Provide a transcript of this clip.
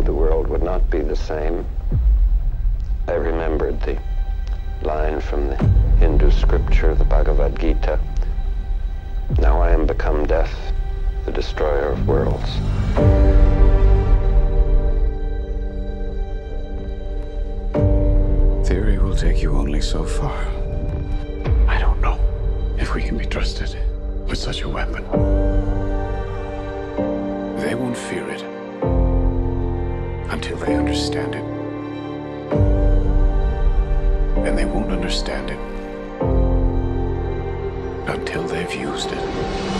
the world would not be the same. I remembered the line from the Hindu scripture, the Bhagavad Gita. Now I am become death, the destroyer of worlds. Theory will take you only so far. I don't know if we can be trusted with such a weapon. They won't fear it until they understand it. And they won't understand it until they've used it.